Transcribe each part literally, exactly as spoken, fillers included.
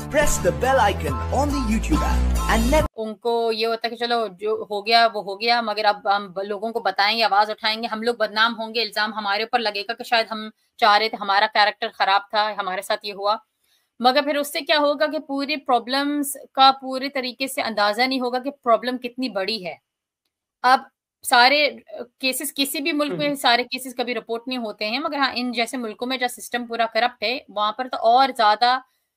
press the bell icon on the YouTube app and never उनको ये होता है कि चलो जो हो गया वो हो गया, मगर अब हम लोगों को बताएंगे, आवाज उठाएंगे, हम लोग बदनाम होंगे, इल्जाम हमारे ऊपर लगेगा कि शायद हम चाह रहे थे, हमारा कैरेक्टर खराब था, हमारे साथ ये हुआ। मगर फिर उससे क्या होगा कि पूरी प्रॉब्लम्स का पूरे तरीके से अंदाजा नहीं होगा कि प्रॉब्लम कितनी बड़ी है। अब सारे केसेस किसी भी मुल्क में सारे केसेस कभी रिपोर्ट नहीं होते हैं, मगर हाँ इन जैसे मुल्कों में जहाँ सिस्टम पूरा करप्ट है वहां पर तो और ज्यादा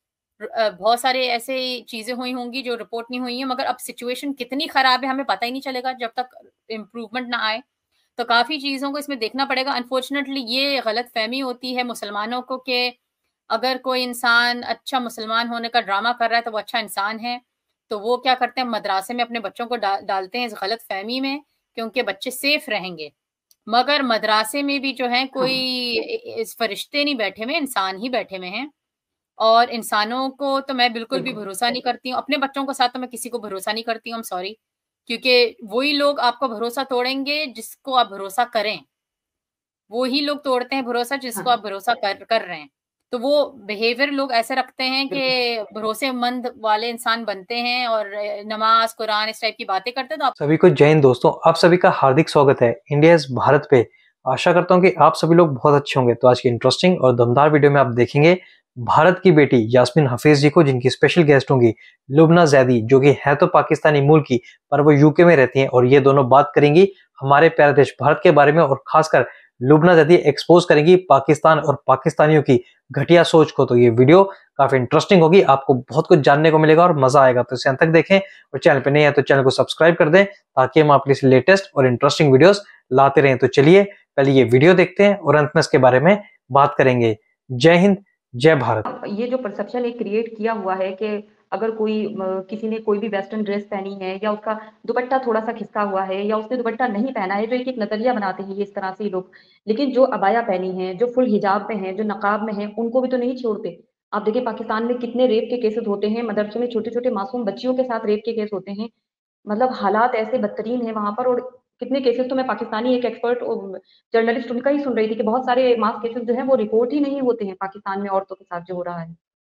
बहुत सारे ऐसे चीजें हुई होंगी जो रिपोर्ट नहीं हुई है। मगर अब सिचुएशन कितनी खराब है हमें पता ही नहीं चलेगा जब तक इम्प्रूवमेंट ना आए। तो काफी चीजों को इसमें देखना पड़ेगा। अनफॉर्चुनेटली ये गलत फहमी होती है मुसलमानों को कि अगर कोई इंसान अच्छा मुसलमान होने का ड्रामा कर रहा है तो वो अच्छा इंसान है। तो वो क्या करते हैं, मदरसे में अपने बच्चों को डा, डालते हैं इस गलत फहमी में कि उनके बच्चे सेफ रहेंगे। मगर मदरसे में भी जो है कोई इस फरिश्ते नहीं बैठे हुए, इंसान ही बैठे हुए हैं। और इंसानों को तो मैं बिल्कुल भी भरोसा नहीं करती हूँ, अपने बच्चों के साथ तो मैं किसी को भरोसा नहीं करती हूँ, सॉरी। क्योंकि वही लोग आपको भरोसा तोड़ेंगे जिसको आप भरोसा करें, वो ही लोग तोड़ते हैं भरोसा जिसको आप भरोसा कर कर रहे हैं। तो वो बिहेवियर लोग ऐसे रखते हैं कि भरोसेमंद वाले इंसान बनते हैं और नमाज कुरान इस टाइप की बातें करते हैं। तो आप सभी को जय हिंद दोस्तों, आप सभी का हार्दिक स्वागत है इंडिया इज भारत पे। आशा करता हूं कि आप सभी लोग बहुत अच्छे होंगे। तो आज की इंटरेस्टिंग और दमदार वीडियो में आप देखेंगे भारत की बेटी यास्मीन हफीज जी को, जिनकी स्पेशल गेस्ट होंगी लुबना जैदी, जो कि है तो पाकिस्तानी मूल की पर वो यूके में रहती हैं। और ये दोनों बात करेंगी हमारे प्यारे देश भारत के बारे में, और खासकर लुबना जैदी एक्सपोज करेंगी पाकिस्तान और पाकिस्तानियों की घटिया सोच को। तो ये वीडियो काफी इंटरेस्टिंग होगी, आपको बहुत कुछ जानने को मिलेगा और मजा आएगा। तो इसे अंत तक देखें, और चैनल पे नहीं है तो चैनल को सब्सक्राइब कर दें ताकि हम आपके लिए लेटेस्ट और इंटरेस्टिंग वीडियोस लाते रहें। तो चलिए पहले ये वीडियो देखते हैं और अंत में इसके बारे में बात करेंगे। जय हिंद, जय भारत। ये जो परसेप्शन एक क्रिएट किया हुआ है कि अगर कोई किसी ने कोई भी वेस्टर्न ड्रेस पहनी है या उसका दुपट्टा थोड़ा सा खिसका हुआ है या उसने दुपट्टा नहीं पहना है, जो एक एक नजरिया बनाते हैं ये इस तरह से लोग। लेकिन जो अबाया पहनी है, जो फुल हिजाब में है, जो नकाब में है, उनको भी तो नहीं छोड़ते। आप देखिए पाकिस्तान में कितने रेप के केसेस होते हैं, मदरसे में छोटे छोटे मासूम बच्चियों के साथ रेप के केस होते हैं। मतलब हालात ऐसे बदतरीन है वहां पर। और कितने केसेस तो मैं पाकिस्तानी एक एक्सपर्ट जर्नलिस्ट उनका ही सुन रही थी कि बहुत सारे मास केसेस जो है वो रिपोर्ट ही नहीं होते हैं पाकिस्तान में औरतों के साथ जो हो रहा है।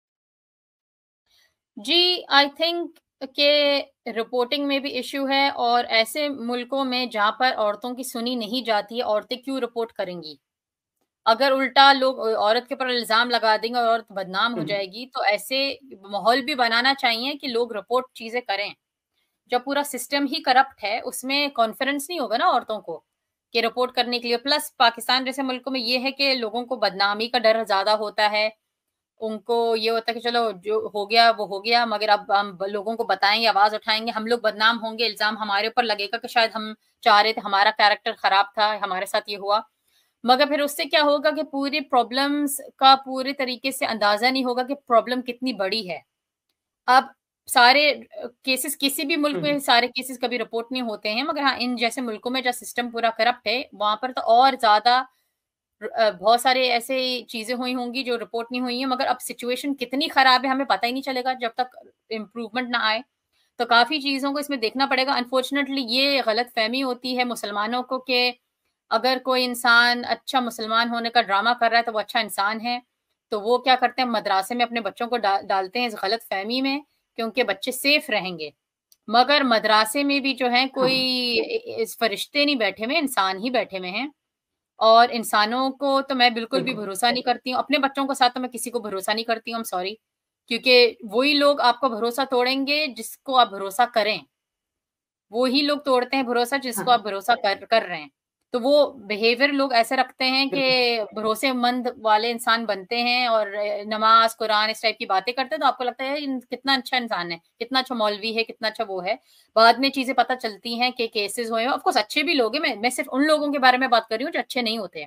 जी आई थिंक के रिपोर्टिंग में भी इश्यू है, और ऐसे मुल्कों में जहां पर औरतों की सुनी नहीं जाती है, औरतें क्यों रिपोर्ट करेंगी? अगर उल्टा लोग औरत के ऊपर इल्जाम लगा देंगे और औरत बदनाम हो जाएगी, तो ऐसे माहौल भी बनाना चाहिए कि लोग रिपोर्ट चीजें करें। जब पूरा सिस्टम ही करप्ट है उसमें कॉन्फिडेंस नहीं होगा ना औरतों को कि रिपोर्ट करने के लिए। प्लस पाकिस्तान जैसे मुल्कों में ये है कि लोगों को बदनामी का डर ज्यादा होता है। उनको ये होता है कि चलो जो हो गया वो हो गया, मगर अब हम लोगों को बताएंगे, आवाज उठाएंगे, हम लोग बदनाम होंगे, इल्जाम हमारे ऊपर लगेगा कि शायद हम चाह रहे थे, हमारा कैरेक्टर खराब था, हमारे साथ ये हुआ। मगर फिर उससे क्या होगा कि पूरी प्रॉब्लम्स का पूरे तरीके से अंदाजा नहीं होगा कि प्रॉब्लम कितनी बड़ी है। अब सारे केसेस किसी भी मुल्क में सारे केसेस कभी रिपोर्ट नहीं होते हैं, मगर हाँ इन जैसे मुल्कों में जहाँ सिस्टम पूरा करप्ट है वहां पर तो और ज्यादा बहुत सारे ऐसे चीजें हुई होंगी जो रिपोर्ट नहीं हुई है। मगर अब सिचुएशन कितनी खराब है हमें पता ही नहीं चलेगा जब तक इम्प्रूवमेंट ना आए। तो काफी चीजों को इसमें देखना पड़ेगा। अनफॉर्चुनेटली ये गलत फहमी होती है मुसलमानों को कि अगर कोई इंसान अच्छा मुसलमान होने का ड्रामा कर रहा है तो वो अच्छा इंसान है। तो वो क्या करते हैं, मदरसे में अपने बच्चों को डा, डालते हैं इस गलत फहमी में कि उनके बच्चे सेफ रहेंगे। मगर मदरसे में भी जो है कोई इस फरिश्ते नहीं बैठे हुए, इंसान ही बैठे हुए हैं। और इंसानों को तो मैं बिल्कुल भी भरोसा नहीं करती हूँ, अपने बच्चों के साथ तो मैं किसी को भरोसा नहीं करती हूँ, सॉरी। क्योंकि वही लोग आपको भरोसा तोड़ेंगे जिसको आप भरोसा करें, वो ही लोग तोड़ते हैं भरोसा जिसको आप भरोसा कर कर रहे हैं। तो वो बिहेवियर लोग ऐसे रखते हैं कि भरोसेमंद वाले इंसान बनते हैं और नमाज कुरान इस टाइप की बातें करते हैं। तो आपको लगता है इन, कितना अच्छा इंसान है, कितना अच्छा मौलवी है, कितना अच्छा वो है। बाद में चीजें पता चलती हैं कि केसेस हुए हैं। ऑफ कोर्स अच्छे भी लोग हैं, मैं मैं सिर्फ उन लोगों के बारे में बात कर रही हूँ जो अच्छे नहीं होते हैं।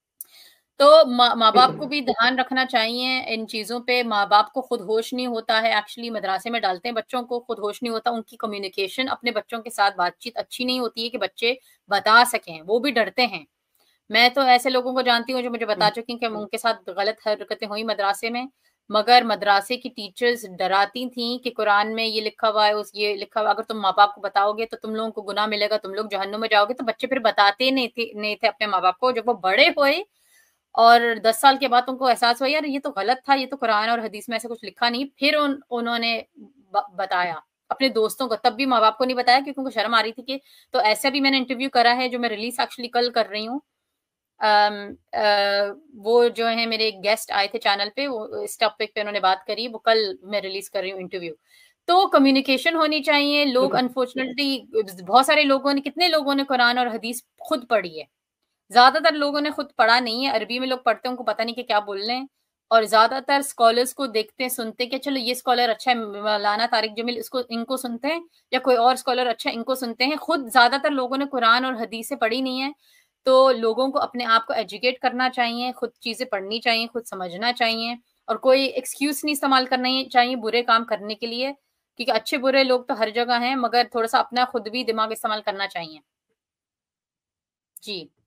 तो माँ बाप को भी ध्यान रखना चाहिए इन चीजों पे। माँ बाप को खुद होश नहीं होता है, एक्चुअली मदरसे में डालते हैं बच्चों को, खुद होश नहीं होता, उनकी कम्युनिकेशन अपने बच्चों के साथ बातचीत अच्छी नहीं होती है कि बच्चे बता सकें, वो भी डरते हैं। मैं तो ऐसे लोगों को जानती हूँ जो मुझे बता चुकी हैं कि उनके साथ गलत हरकतें हुई मदरसे में, मगर मदरसे की टीचर्स डराती थी कि कुरान में ये लिखा हुआ है, उस ये लिखा हुआ, अगर तुम माँ बाप को बताओगे तो तुम लोगों को गुनाह मिलेगा, तुम लोग जहन्नुम में जाओगे। तो बच्चे फिर बताते नहीं थे नहीं थे अपने माँ बाप को। जब वो बड़े हुए और दस साल के बाद उनको एहसास हुआ यार ये तो गलत था, ये तो कुरान और हदीस में ऐसा कुछ लिखा नहीं। फिर उन उन्होंने ब बताया अपने दोस्तों को, तब भी माँ-बाप को नहीं बताया क्योंकि उनको शर्म आ रही थी कि तो ऐसा भी मैंने इंटरव्यू करा है जो मैं रिलीज़ एक्चुअली कल कर रही हूँ। अम, अ, वो जो है मेरे एक गेस्ट आए थे चैनल पे, वो इस टॉपिक पे उन्होंने बात करी, वो कल मैं रिलीज़ कर रही हूँ इंटरव्यू। तो कम्युनिकेशन होनी चाहिए। लोग बिल्कुल। अनफॉर्चुनेटली बहुत सारे लोगों ने कितने लोगों ने कुरान और हदीस खुद पढ़ी है। ज़्यादातर लोगों ने खुद पढ़ा नहीं है, अरबी में लोग पढ़ते हैं, उनको पता नहीं कि क्या बोल रहे हैं और ज़्यादातर स्कॉलर्स को देखते हैं, सुनते हैं कि चलो ये स्कॉलर अच्छा है, मौलाना तारिक जमील इसको इनको सुनते हैं या कोई और स्कॉलर अच्छा है इनको सुनते हैं। खुद ज़्यादातर लोगों ने कुरान और हदीसें पढ़ी नहीं है। तो लोगों को अपने आप को एजुकेट करना चाहिए, खुद चीज़ें पढ़नी चाहिए, खुद समझना चाहिए और कोई एक्सक्यूज़ नहीं इस्तेमाल करना चाहिए बुरे काम करने के लिए, क्योंकि अच्छे-बुरे लोग तो हर जगह हैं, मगर थोड़ा-सा अपना खुद भी दिमाग इस्तेमाल करना चाहिए। जी।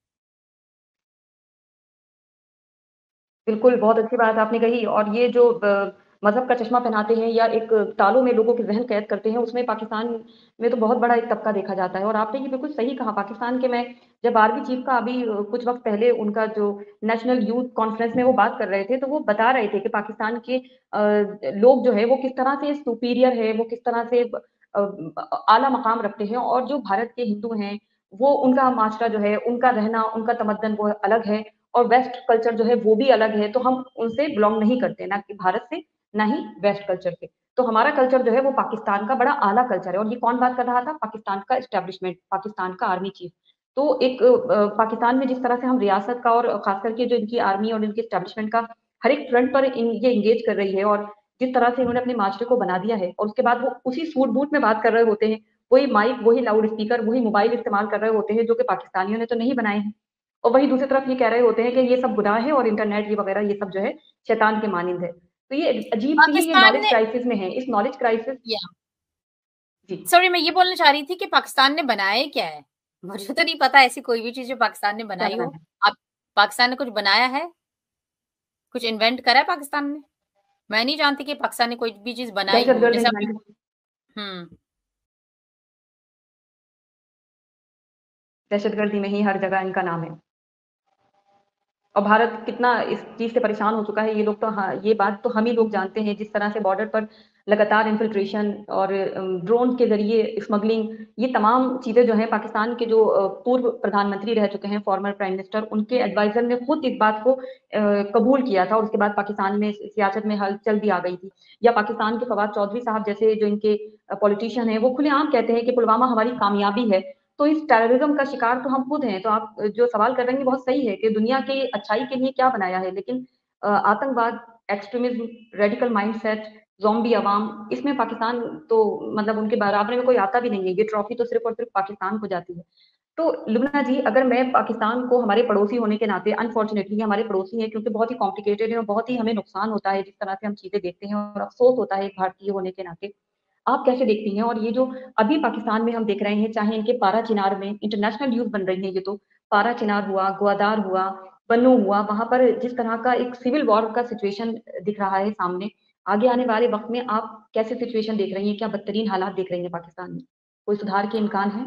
बिल्कुल, बहुत अच्छी बात आपने कही और ये जो ब मज़हब का चश्मा पहनाते हैं या एक तालों में लोगों के ज़हन कैद करते हैं, उसमें पाकिस्तान में तो बहुत बड़ा एक तबका देखा जाता है और आपने ये बिल्कुल सही कहा। पाकिस्तान के मैं जब आर्मी चीफ का अभी अ, कुछ वक़्त पहले उनका जो नेशनल यूथ कॉन्फ्रेंस में वो बात कर रहे थे, तो वो बता रहे थे कि पाकिस्तान के अ, लोग जो है वो किस तरह से सुपीरियर है, वो किस तरह से ब अ, अ, आला मकाम रखते हैं और जो भारत के हिंदू हैं, वो उनका माशरा जो है, उनका रहना, उनका तमद्दन वो अलग है और वेस्ट कल्चर जो है वो भी अलग है, तो हम उनसे बिलॉन्ग नहीं करते, ना कि भारत से, ना ही वेस्ट कल्चर से। तो हमारा कल्चर जो है वो पाकिस्तान का बड़ा आला कल्चर है और ये कौन बात कर रहा था? पाकिस्तान का एस्टेब्लिशमेंट, पाकिस्तान का आर्मी चीफ। तो एक अ, पाकिस्तान में जिस तरह से हम रियासत का और खास करके जो इनकी आर्मी और इनके एस्टेब्लिशमेंट का हर एक फ्रंट पर इन ये एंगेज कर रही है और जिस तरह से इन्होंने अपने माशरे को बना दिया है और उसके बाद वो उसी सूट-बूट में बात कर रहे होते हैं, वही माइक, वही लाउड स्पीकर, वही मोबाइल इस्तेमाल कर रहे होते हैं, जो कि पाकिस्तानियों ने तो नहीं बनाए हैं। और वहीं दूसरी तरफ ये कह रहे होते हैं कि ये सब गुनाह है और इंटरनेट ये वगैरह ये सब जो है शैतान के मानिंद है। तो ये अजीब-सी ही ये पाकिस्तान नॉलेज ने क्राइसिस में है। इस नॉलेज क्राइसिस या जी, सॉरी मैं ये बोलना चाह रही थी कि पाकिस्तान ने बनाया क्या है? मुझे तो नहीं पता ऐसी कोई भी चीज़ जो पाकिस्तान ने क्या बनाई बनाया हो। है? आप पाकिस्तान ने कुछ बनाया है? कुछ इन्वेंट करा है पाकिस्तान ने? मैं नहीं जानती कि पाकिस्तान ने कोई भी चीज़ बनाई हो। दहशतगर्द जैसे बनाई आपने है। हुँ, दहशतगर्दी में ही हर जगह इनका नाम है। और भारत कितना इस चीज़ से परेशान हो चुका है, ये लोग तो हाँ, ये बात तो हम ही लोग जानते हैं, जिस तरह से बॉर्डर पर लगातार इन्फिल्ट्रेशन और अम, ड्रोन के ज़रिए स्मगलिंग, ये तमाम चीज़ें जो हैं पाकिस्तान के जो अ, पूर्व प्रधानमंत्री रह चुके हैं, फॉर्मर प्राइम मिनिस्टर, उनके एडवाइज़र ने खुद इस बात को अ, कबूल किया था और उसके बाद पाकिस्तान में सियासत में हलचल भी आ गई थी। या पाकिस्तान के फवाद चौधरी साहब जैसे जो इनके अ, पॉलिटिशियन हैं, वो खुलेआम कहते हैं कि पुलवामा हमारी कामयाबी है। तो इस टेररिज्म का शिकार तो हम खुद हैं। तो आप जो सवाल कर रहे हैं, ये बहुत सही है कि दुनिया की अच्छाई के लिए क्या बनाया है, लेकिन अ, आतंकवाद, एक्सट्रीमिज़्म, रेडिकल माइंडसेट, ज़ॉम्बी अवाम, इसमें पाकिस्तान तो मतलब उनके बराबर में कोई आता भी नहीं है। ये ट्रॉफ़ी तो सिर्फ़ और सिर्फ़ पाकिस्तान को जाती है। तो लुब्ना जी, अगर मैं पाकिस्तान को हमारे पड़ोसी होने के नाते अनफॉर्च्युनेटली ये हमारे पड़ोसी हैं क्योंकि बहुत ही कॉम्प्लिकेटेड है और बहुत ही हमें नुकसान होता है जिस तरह से हम चीज़ें देखते हैं और अफ़सोस होता है एक भारतीय होने के नाते। आप कैसे देखती हैं? और ये जो अभी पाकिस्तान में हम देख रहे हैं, चाहे इनके पारा चिनार में इंटरनेशनल न्यूज़ बन रही है ये तो, पारा चिनार हुआ, ग्वादार हुआ, पन्नू हुआ, वहाँ पर जिस तरह का एक सिविल वॉर का सिचुएशन दिख रहा है सामने, आगे आने वाले वक़्त में आप कैसे सिचुएशन देख रही हैं? क्या बदतरीन हालात देख रही हैं पाकिस्तान में? कोई सुधार के इम्कान हैं?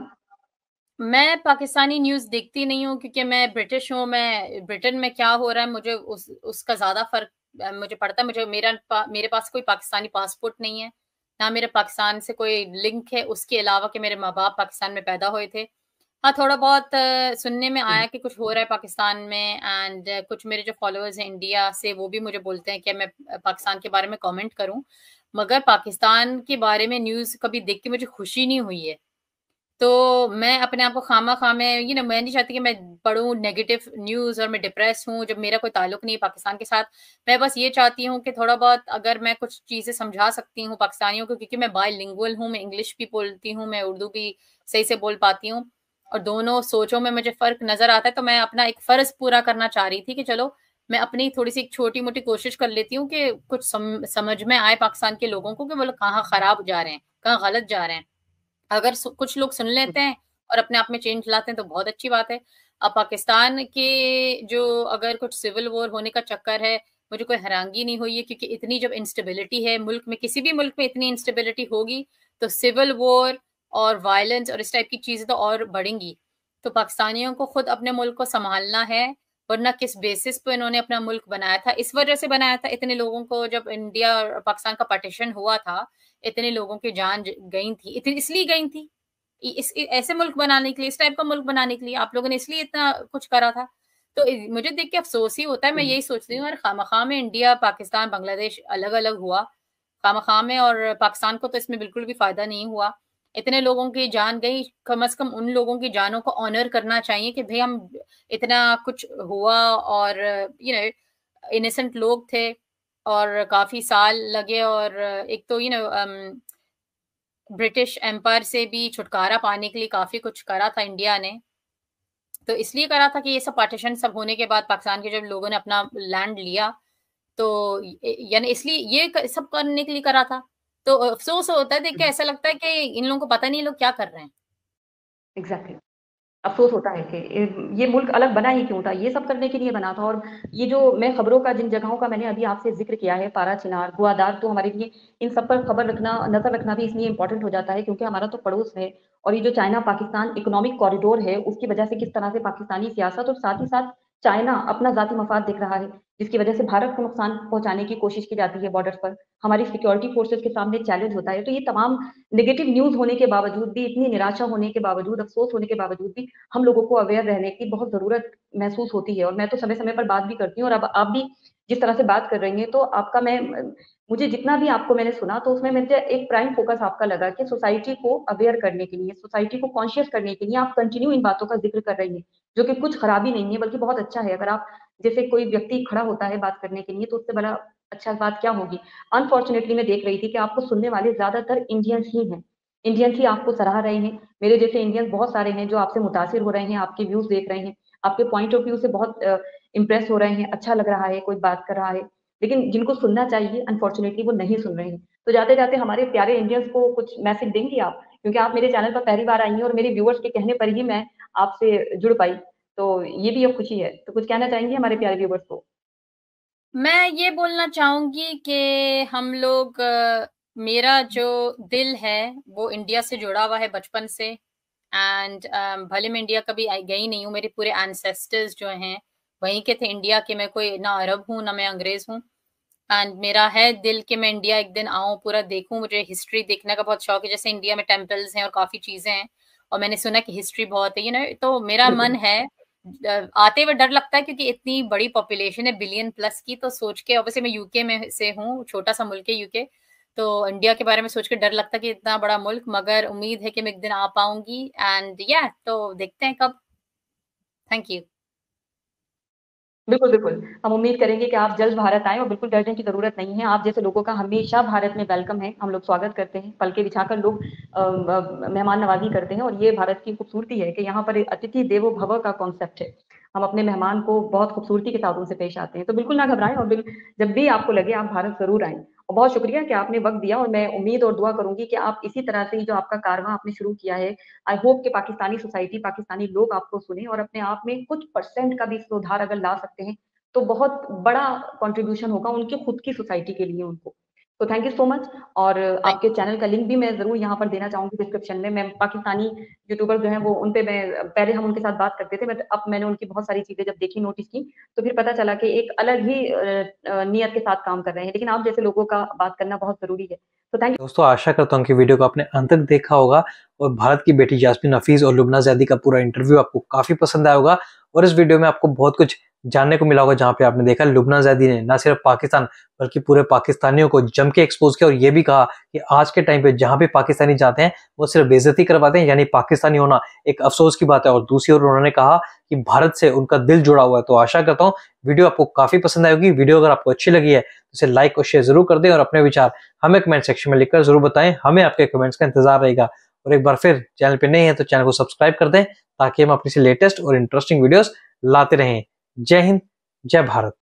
मैं पाकिस्तानी न्यूज़ देखती नहीं हूँ क्योंकि मैं ब्रिटिश हूँ, मैं ब्रिटेन में क्या हो रहा है मुझे उस उसका ज़्यादा फ़र्क अ, मुझे पड़ता है। मुझे मेरा पा मेरे पास कोई पाकिस्तानी पासपोर्ट नहीं है, ना मेरा पाकिस्तान से कोई लिंक है, उसके अलावा कि मेरे माँ-बाप पाकिस्तान में पैदा हुए थे। हाँ, थोड़ा बहुत अ, सुनने में जी। आया कि कुछ हो रहा है पाकिस्तान में एंड कुछ मेरे जो फॉलोअर्स हैं इंडिया से वो भी मुझे बोलते हैं कि मैं अ, पाकिस्तान के बारे में कमेंट करूँ। मगर पाकिस्तान के बारे में न्यूज़ कभी देख के मुझे खुशी नहीं हुई है। तो मैं अपने आप को खामा-खा में यू नो मैं नहीं चाहती कि मैं पढ़ूँ नेगेटिव न्यूज़ और मैं डिप्रेस हूँ जब मेरा कोई ताल्लुक नहीं है पाकिस्तान के साथ। मैं बस ये चाहती हूँ कि थोड़ा बहुत अगर मैं कुछ चीज़ें समझा सकती हूँ पाकिस्तानियों को क्योंकि मैं बाइलिंगुअल हूँ, मैं इंग्लिश भी बोलती हूँ, मैं उर्दू भी सही से बोल पाती हूँ और दोनों सोचों में मुझे फ़र्क नज़र आता है, तो मैं अपना एक फ़र्ज़ पूरा करना चाह रही थी कि चलो मैं अपनी थोड़ी-सी एक छोटी-मोटी कोशिश कर लेती हूँ कि कुछ सम समझ में आए पाकिस्तान के लोगों को कि वो लोग कहाँ खराब जा रहे हैं, कहाँ गलत जा रहे हैं। अगर सु कुछ लोग सुन लेते हैं और अपने आप में चेंज लाते हैं तो बहुत अच्छी बात है। अब पाकिस्तान के जो अगर कुछ सिविल वॉर होने का चक्कर है, मुझे कोई हैरानगी नहीं हुई है क्योंकि इतनी जब इंस्टेबिलिटी है मुल्क में, किसी भी मुल्क में इतनी इंस्टेबिलिटी होगी, तो सिविल वॉर और वायलेंस और इस टाइप की चीज़ें तो और बढ़ेंगी। तो पाकिस्तानियों को खुद अपने मुल्क को सँभालना है वरना किस बेसिस पे इन्होंने अपना मुल्क बनाया था? इस वजह से बनाया था, इतने लोगों को जब इंडिया और पाकिस्तान का पार्टीशन हुआ था, इतने लोगों की जान ज गई थी, इतनी इसलिए गई थी। इ इस इ ऐसे मुल्क बनाने के लिए, इस टाइप का मुल्क बनाने के लिए आप लोगों ने इसलिए इतना कुछ करा था। तो इ मुझे देख के अफ़सोस ही होता है, मैं हुँ। यही सोचती हूँ यार खामख़ा में इंडिया, पाकिस्तान, बांग्लादेश अलग-अलग हुआ। खामख़ा में और पाकिस्तान को तो इसमें बिल्कुल भी फ़ायदा नहीं हुआ। इतने लोगों की जान गई, कम से कम उन लोगों की जानों को ऑनर करना चाहिए कि भई हम इतना कुछ हुआ और यू नो इनोसेंट लोग थे और काफ़ी साल लगे और एक तो you know um British empire से भी छुटकारा पाने के लिए काफ़ी कुछ करा था इंडिया ने। तो इसलिए करा था कि ये सब पार्टीशन सब होने के बाद पाकिस्तान के जब लोगों ने अपना लैंड लिया, तो य यानी इसलिए ये क सब करने के लिए करा था। तो अफ़सोस होता है देख के, हुँ। ऐसा लगता है कि इन लोगों को पता नहीं ये लोग क्या कर रहे हैं। एग्ज़ैक्टली। अफ़सोस होता है कि ए, ये मुल्क अलग बना ही क्यों था? ये सब करने के लिए बना था और ये जो मैं खबरों का जिन जगहों का मैंने अभी आपसे ज़िक्र किया है, पारा चिनार, गुआदार, तो हमारे लिए इन सब पर खबर रखना, नज़र रखना भी इसलिए इम्पोर्टेंट हो जाता है क्योंकि हमारा तो पड़ोस है और ये जो चाइना-पाकिस्तान इकोनॉमिक कॉरिडोर है, उसकी वजह से किस तरह से पाकिस्तानी सियासत और साथ ही साथ चाइना अपना ज़ाती मफ़ाद देख रहा है, जिसकी वजह से भारत को नुकसान पहुँचाने की कोशिश की जाती है बॉर्डर्स पर। हमारी सिक्योरिटी फोर्सेज़ के सामने चैलेंज होता है। तो ये तमाम नेगेटिव न्यूज़ होने के बावजूद भी, इतनी निराशा होने के बावजूद, अफ़सोस होने के बावजूद भी हम लोगों को अवेयर रहने की बहुत ज़रूरत महसूस होती है और मैं तो समय-समय पर बात भी करती हूँ और अब आप भी जिस तरह से बात कर रही हैं, तो आपका मैं अ, मुझे जितना भी आपको मैंने सुना, तो उसमें मुझे एक प्राइम फ़ोकस आपका लगा कि सोसाइटी को अवेयर करने के लिए, सोसाइटी को कॉन्शियस करने के लिए आप कंटिन्यू इन बातों का ज़िक्र कर रही हैं, जो कि कुछ खराबी नहीं है, बल्कि बहुत अच्छा है। अगर आप जैसे कोई व्यक्ति खड़ा होता है बात करने के लिए, तो उससे बड़ा अच्छा बात क्या होगी? अनफॉर्च्यूनेटली मैं देख रही थी कि आपको सुनने वाले ज़्यादातर इंडियंस ही हैं। इंडियंस ही आपको सराह रहे हैं। मेरे जैसे इंडियंस बहुत सारे हैं जो आपसे मुतासिर हो रहे हैं, आपके व्यूज़ देख रहे हैं, आपके पॉइंट ऑफ व्यू से बहुत अ, इम्प्रेस हो रहे हैं, अच्छा लग रहा है, कोई बात कर रहा है। लेकिन जिनको सुनना चाहिए अनफॉर्च्यूनेटली वो नहीं सुन रहे हैं। तो जाते-जाते हमारे प्यारे इंडियंस को कुछ मैसेज देंगी आप? क्योंकि आप मेरे चैनल पर पहली बार आई हैं और मेरे व्यूअर्स के कहने पर ही मैं आपसे जुड़ पाई। तो ये भी एक खुशी है। तो कुछ कहना चाहेंगी हमारे प्यारे व्यूअर्स को? मैं ये बोलना चाहूँगी कि हम लोग अ, मेरा जो दिल है, वो इंडिया से जुड़ा हुआ है बचपन से एंड अ, भले मैं इंडिया कभी आई गई नहीं हूँ, मेरे पूरे एंसेस्टर्स जो हैं, वहीं के थे इंडिया के, मैं कोई ना अरब हूँ, ना मैं अंग्रेज़ हूँ एंड मेरा है दिल कि मैं इंडिया एक दिन आऊँ, पूरा देखूँ, मुझे हिस्ट्री देखने का बहुत शौक है, जैसे इंडिया में टेम्पल्स हैं और काफ़ी चीज़ें हैं और मैंने सुना कि हिस्ट्री बहुत है, यू नो तो मेरा मन बिल्कुल। है अ, आते हुए डर लगता है क्योंकि इतनी बड़ी पॉपुलेशन है बिलियन प्लस की, तो सोच के ऑब्वियसली मैं यूके में से हूँ, छोटा-सा मुल्क है यूके, तो इंडिया के बारे में सोच के डर लगता है कि इतना बड़ा मुल्क, मगर उम्मीद है कि मैं एक दिन आ पाऊँगी एंड या तो देखते हैं कब। Thank you. बिल्कुल, बिल्कुल। हम उम्मीद करेंगे कि आप जल्द भारत आएँ और बिल्कुल डरने की ज़रूरत नहीं है। आप जैसे लोगों का हमेशा भारत में वेलकम है। हम लोग स्वागत करते हैं, पलकें बिछाकर लोग अ, ब मेहमान नवाज़ी करते हैं और ये भारत की खूबसूरती है कि यहाँ पर अतिथि देवो भव का कॉन्सेप्ट है। हम अपने मेहमान को बहुत खूबसूरती के साथ उनसे पेश आते हैं। तो बिल्कुल ना घबराएँ और बिल जब भी आपको लगे आप भारत ज़रूर आएँ। और बहुत शुक्रिया कि आपने वक़्त दिया और मैं उम्मीद और दुआ करूँगी कि आप इसी तरह से जो आपका कारवां आपने शुरू किया है, आई होप कि पाकिस्तानी सोसाइटी, पाकिस्तानी लोग आपको सुनें और अपने आप में कुछ परसेंट का भी सुधार अगर ला सकते हैं, तो बहुत बड़ा कंट्रीब्यूशन होगा उनकी खुद की सोसाइटी के लिए उनको। तो थैंक यू सो मच और थैंक आपके चैनल का लिंक भी मैं ज़रूर यहाँ पर देना चाहूँगी डिस्क्रिप्शन में। मैं पाकिस्तानी यूट्यूबर जो हैं वो उन पे मैं पहले हम उनके साथ बात करते थे बट अब मैंने उनकी बहुत सारी चीज़ें जब देखी, नोटिस की, तो फिर पता चला कि एक अलग ही अ अ, नियत के साथ काम कर रहे हैं। लेकिन आप जैसे लोगों का बात करना बहुत ज़रूरी है। तो थैंक दोस्तों आशा करता हूँ कि वीडियो को आपने अंत तक देखा होगा और भारत की बेटी यास्मीन हफीज और लुबना ज़ैदी का पूरा इंटरव्यू आपको काफी पसंद आया होगा और इस वीडियो में आपको बहुत कुछ जानने को मिला होगा, जहाँ पे आपने देखा लुबना ज़ैदी ने न सिर्फ पाकिस्तान बल्कि पूरे पाकिस्तानियों को जम के एक्सपोज किया और ये भी कहा कि आज के टाइम पे जहाँ भी पाकिस्तानी जाते हैं वो सिर्फ बेइज्जती करवाते हैं, यानी पाकिस्तानी होना एक अफसोस की बात है। और दूसरी ओर उन्होंने कहा कि भारत से उनका दिल जुड़ा हुआ है। तो आशा करता हूँ वीडियो आपको काफी पसंद आएगी। वीडियो अगर आपको अच्छी लगी है तो इसे लाइक और शेयर जरूर कर दें और अपने विचार हमें कमेंट सेक्शन में लिखकर जरूर बताएं। हमें आपके कमेंट्स का इंतजार रहेगा और एक बार फिर चैनल पे नए हैं तो चैनल को सब्सक्राइब कर दें ताकि हम अपनी लेटेस्ट और इंटरेस्टिंग वीडियोस लाते रहें। जय हिंद, जय भारत।